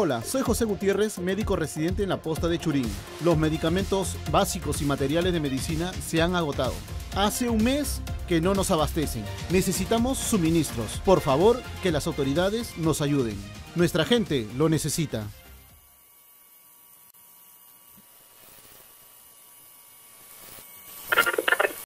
Hola, soy José Gutiérrez, médico residente en la posta de Churín. Los medicamentos básicos y materiales de medicina se han agotado. Hace un mes que no nos abastecen. Necesitamos suministros. Por favor, que las autoridades nos ayuden. Nuestra gente lo necesita.